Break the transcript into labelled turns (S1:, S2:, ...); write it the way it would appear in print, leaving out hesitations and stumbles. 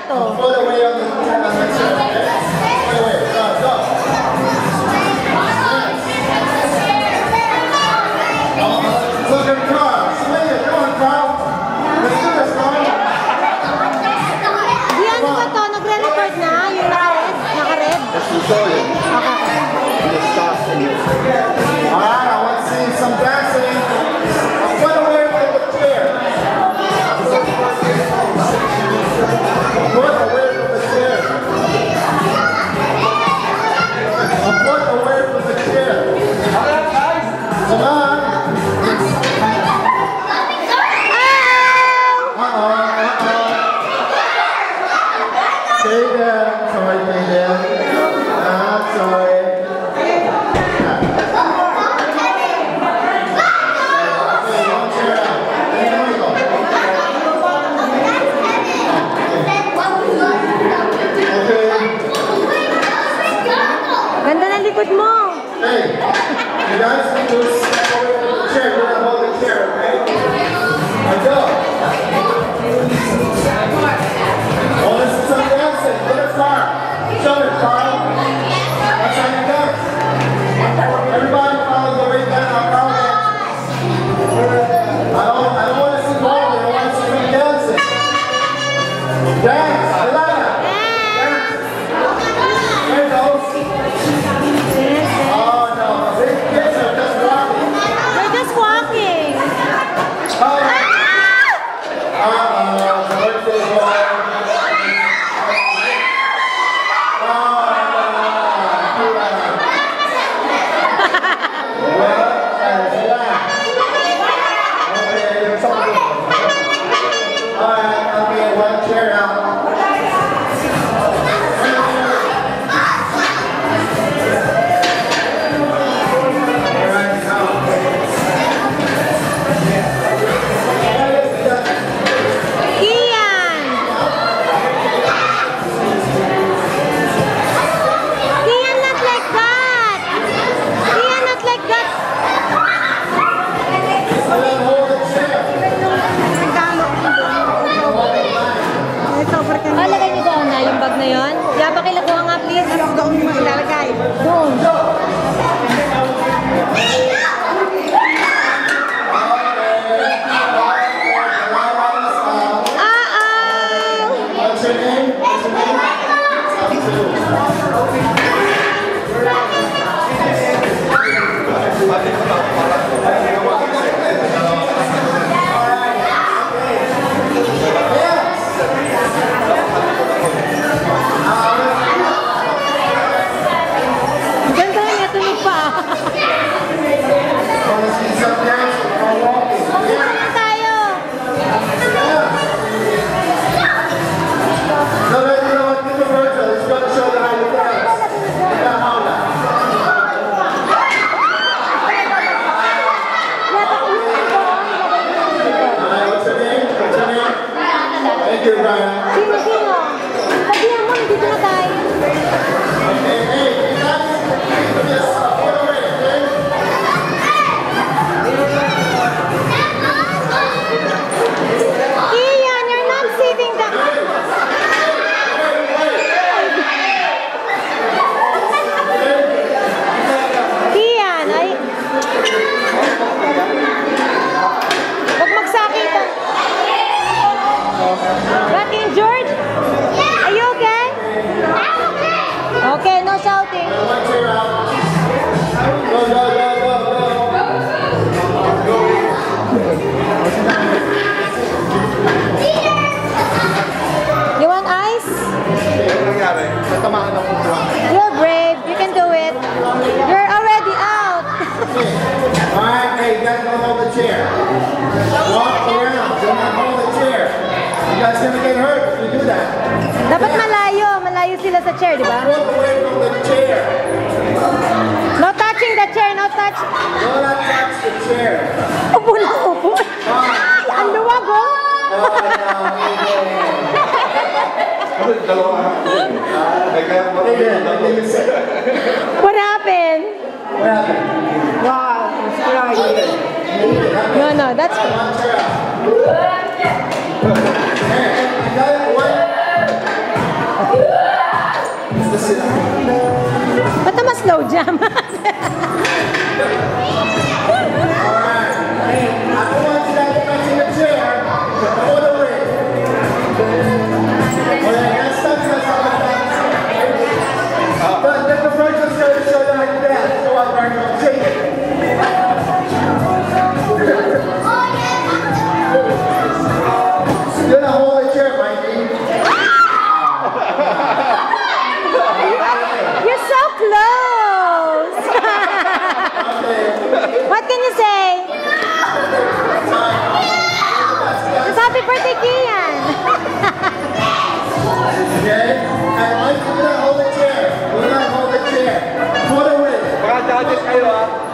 S1: to.
S2: Put away on the chair. Put away. Go. Look at Carl. Swing it. Come on, Carl. Let's do this, Carl.
S1: Di ano ba to? Nagre-record na? Yung naka-red? Naka-red?
S3: Let's show you.
S2: Alright, I want to see some dancing. Put away from the chair. Put away from the chair. Put away from the chair. Come on. Stay there. Sorry, stay there. Sorry.
S1: Ganda ng likod mo.
S2: Hey, you guys need to step away from the chair. You're gonna hold the chair, okay? Let's go. Oh, this is some dancing. Look at Carl. Show it, Carl. That's how you dance. Everybody follow the way down. Carl dance. I don't want to see bowling. I want to see them dancing. Dance. Alana. Dance. There it goes. Oh no, these kids are just walking.
S1: They're just walking.
S2: The birthday boy. Alright, okay, one chair out.
S1: Kian! Kian, not like that! Kian, not like that!
S2: Hold the chair.
S1: Oh, lagay niyo doon na yung bag na yun. Yeah, pakilakuha nga please. Doon mo ilalagay. Doon.
S2: What's your name? What's your
S1: Ganda niya, tunog pa. Kumuna na tayo.
S2: No, you know what? Give the virtual. It's going to show them how you dance. What's your name? What's your name? Thank you, Brian.
S1: Sino? Sabihan mo, dito na tayo.
S2: Hey, you guys, just put away, okay?
S1: Kian, you're not sitting down. Kian, ay... Huwag magsakitan. Got injured? Are you okay? Okay, no shouting.
S2: One chair out. Go, go, go, go, go.
S1: You want ice? You're brave. You can do it. You're already out.
S2: Alright, hey, you guys don't hold the chair. Walk around. Do not hold the chair. You guys gonna get hurt if you do that.
S1: Dapat malayo. Malayo sila sa chair, di ba?
S2: Walk away from the chair.
S1: No touching the chair. No touch.
S2: Do not touch the chair.
S1: Upo na upo. Ang luwag, oh. What happened?
S2: What happened?
S1: Wow, it's crying. No, that's
S2: Hey, you got it? What?
S1: Slow jam.
S2: Alright. Ako want sila to touch in the chair. For the way. Okay, next time you guys have a but then the first one's going to show you how to dance. So I'm going to shake it. You're gonna hold the chair, Mikey.
S1: You're so close. What can you say? It's happy birthday, Kian.
S2: Okay? And Mike, we're gonna hold the chair. We're gonna hold the chair. For the win.
S3: Mga judges kayo, ah.